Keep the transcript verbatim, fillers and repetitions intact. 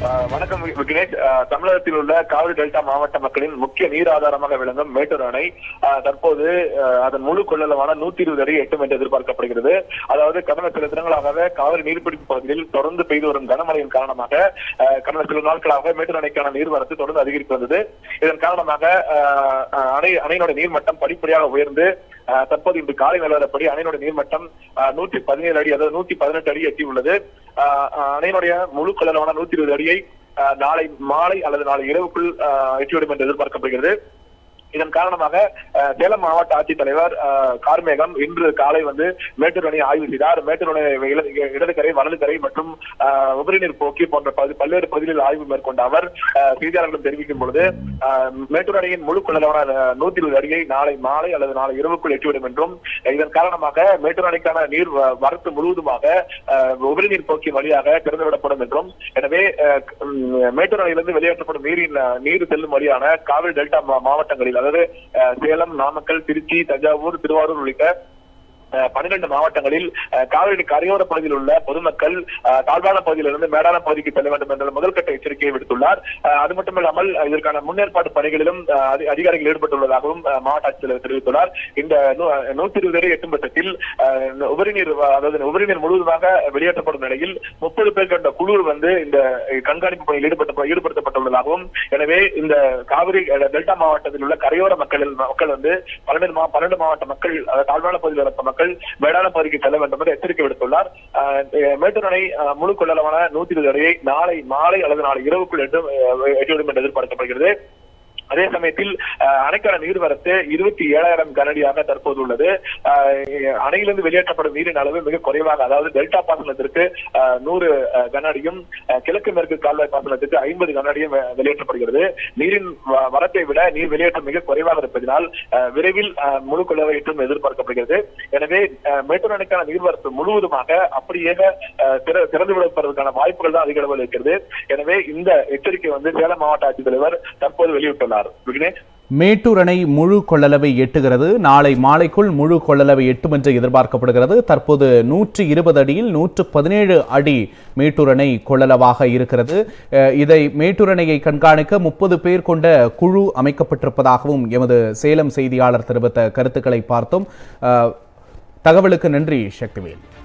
வணக்கம் விக்னேஷ். தமிழகத்தில் உள்ள காவிரி டெல்டா மாவட்ட மக்களின் முக்கிய நீர் ஆதாரமாக விளங்கும் மேட்டூர் அணை தற்போது அதன் முழு கொள்ளளவான நூத்தி இருபது அடி எட்டும் என்று எதிர்பார்க்கப்படுகிறது. அதாவது கடந்த சில தினங்களாக காவிரி நீர்பிடிப்பு பகுதியில் தொடர்ந்து பெய்து வரும் கனமழையின் காரணமாக கடந்த சில நாட்களாக மேட்டூர் அணைக்கான நீர்வரத்து தொடர்ந்து அதிகரித்து வந்தது. இதன் காரணமாக அணை அணையினுடைய நீர்மட்டம் படிப்படியாக உயர்ந்து தற்போது இன்று காலை நிலவரப்படி அணையினுடைய நீர்மட்டம் நூற்றி பதினேழு அடி அதாவது நூத்தி பதினெட்டு அடி எட்டி உள்ளது. அணையினுடைய முழு கொள்ளளவான நூத்தி இருபது அடியை நாளை மாலை அல்லது நாளை இரவுக்குள் எட்டிவிடும் என்று எதிர்பார்க்கப்படுகிறது. இதன் காரணமாக சேலம் மாவட்ட ஆட்சித்தலைவர் கார்மேகம் இன்று காலை வந்து மேட்டூர் அணையை ஆய்வு செய்தார். மேட்டூர் அணை இடதுகரை வலதுகரை மற்றும் உபரிநீர் போக்கி போன்ற பல்வேறு பகுதிகளில் ஆய்வு மேற்கொண்ட அவர் செய்தியாளர்களிடம் தெரிவிக்கும் பொழுது மேட்டூர் அணையின் முழு கொள்ளளவான நூத்தி இருபது அடியை நாளை மாலை அல்லது நாளை இரவுக்குள் எட்டிவிடும் என்றும் இதன் காரணமாக மேட்டூர் அணைக்கான நீர் வரத்து முழுவதுமாக உபரிநீர் போக்கி வழியாக திறந்துவிடப்படும் என்றும், எனவே மேட்டூர் அணையிலிருந்து வெளியேற்றப்படும் நீரின் நீர் செல்லும் வழியான காவிரி டெல்டா மாவட்டங்களில் அதாவது சேலம், நாமக்கல், திருச்சி, தஞ்சாவூர், திருவாரூர் உள்ளிட்ட பன்னிரண்டு மாவட்டங்களில் காவிரி கரையோர பகுதியில் உள்ள பொதுமக்கள் தாழ்வான பகுதியிலிருந்து மேடான பகுதிக்கு செல்ல வேண்டும் என்ற முதல்கட்ட எச்சரிக்கையை விடுத்துள்ளார். அது மட்டுமல்லாமல் இதற்கான முன்னேற்பாட்டு பணிகளிலும் அதிகாரிகள் ஈடுபட்டுள்ளதாகவும் மாவட்ட ஆட்சித்தலைவர் தெரிவித்துள்ளார். இந்த நூத்தி இருபது அடி எட்டும் பட்சத்தில் உபரிநீர் அதாவது உபரிநீர் முழுவதுமாக வெளியேற்றப்படும் நிலையில் முப்பது பேர் கொண்ட குழு வந்து இந்த கண்காணிப்பு பணியில் ஈடுபட்ட ஈடுபடுத்தப்பட்டுள்ளதாகவும், எனவே இந்த காவிரி டெல்டா மாவட்டத்தில் உள்ள கரையோர மக்கள் மக்கள் வந்து பன்னெண்டு பன்னெண்டு மாவட்ட மக்கள் தாழ்வான பகுதியில் உள்ள மக்கள் மேடான பகுதிக்கு செல்ல வேண்டும் என்று எச்சரிக்கை விடுத்துள்ளார். மேட்டூர் அணை முழு கொள்ளளவான நூத்தி இருபது அடியை நாளை மாலை அல்லது நாளை இரவுக்குள் எட்டிவிடும் என்று எதிர்பார்க்கப்படுகிறது. அதே சமயத்தில் அணைக்கான நீர்வரத்து இருபத்தி ஏழாயிரம் கனஅடியாக தற்போது உள்ளது. அணையிலிருந்து வெளியேற்றப்படும் நீரின் அளவு மிக குறைவாக, அதாவது டெல்டா பாசனத்திற்கு நூறு கன அடியும் கிழக்கு மேற்கு கால்வாய் பாசனத்திற்கு ஐம்பது கன அடியும் வெளியேற்றப்படுகிறது. நீரின் வரத்தை விட நீர் வெளியேற்றம் மிக குறைவாக இருப்பதனால் விரைவில் முழு கொள்ளளவை எட்டும் எதிர்பார்க்கப்படுகிறது. எனவே மேட்டூர் அணைக்கான நீர்வரத்து முழுவதுமாக அப்படியே திறந்து விடப்படுவதற்கான வாய்ப்புகள் தான் அதிக அளவில் இருக்கிறது. எனவே இந்த எச்சரிக்கை வந்து சேலம் மாவட்ட ஆட்சித்தலைவர் தற்போது வெளியிட்டுள்ளார். மேட்டூர் அணை முழு கொள்ளளவை எட்டுகிறது. நாளை மாலைக்குள் முழு கொள்ளளவை எட்டும் என்று எதிர்பார்க்கப்படுகிறது. தற்போது நூற்றி இருபது அடியில் நூற்று பதினேழு அடி மேட்டூர் அணை கொள்ளளவாக இருக்கிறது. இதை மேட்டூர் அணையை கண்காணிக்க முப்பது பேர் கொண்ட குழு அமைக்கப்பட்டிருப்பதாகவும் எமது சேலம் செய்தியாளர் தெரிவித்த கருத்துக்களை பார்த்தோம். தகவலுக்கு நன்றி சக்திவேல்.